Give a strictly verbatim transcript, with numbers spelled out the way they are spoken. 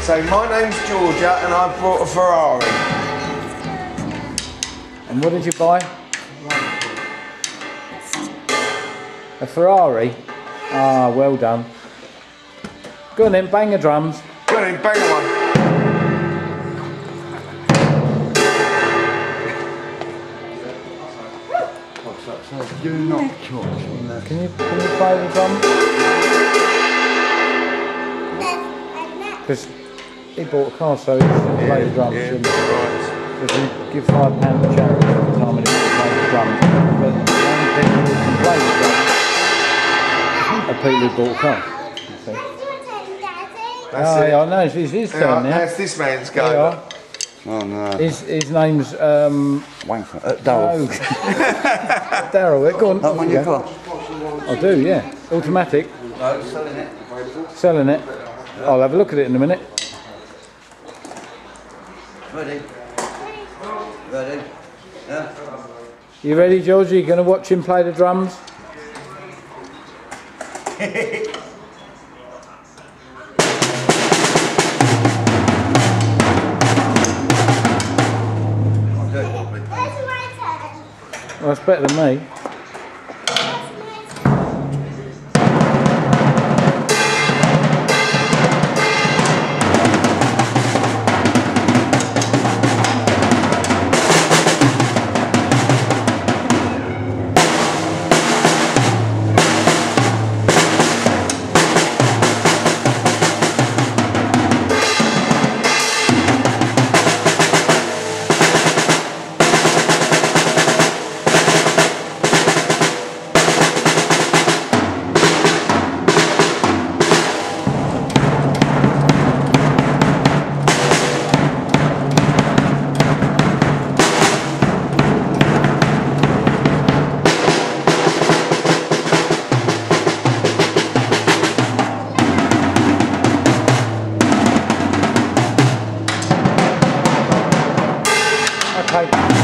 So my name's Georgia and I brought a Ferrari. And what did you buy? A Ferrari? Ah, well done. Go on then, bang the drums. Go on then, bang one. Do not touch on that. Can you, can you play the drums? Because he bought a car, so he should play the drums. Yeah, And right. because you give five pounds to charity every time he play the drums. But the only people who can play the drums are people who bought a car. You see. That's Oh, it. yeah, I know, it's his turn Yeah, now. that's this man's There you go. are. Oh no. His, his name's um, Wanker. Uh, Daryl. no. Daryl, go on. That one you got? I do, yeah. Automatic. No, selling it. Selling it. I'll have a look at it in a minute. Ready? Ready? Yeah. You ready, George? Are you going to watch him play the drums? Well, that's better than me. Okay.